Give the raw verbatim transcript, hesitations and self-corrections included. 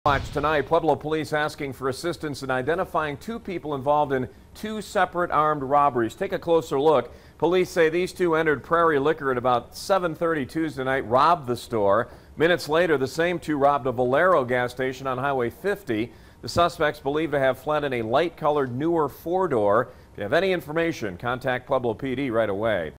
Watch tonight, Pueblo Police asking for assistance in identifying two people involved in two separate armed robberies. Take a closer look. Police say these two entered Prairie Liquor at about seven thirty Tuesday night, robbed the store. Minutes later, the same two robbed a Valero gas station on Highway fifty. The suspects believed to have fled in a light-colored newer four-door. If you have any information, contact Pueblo P D right away.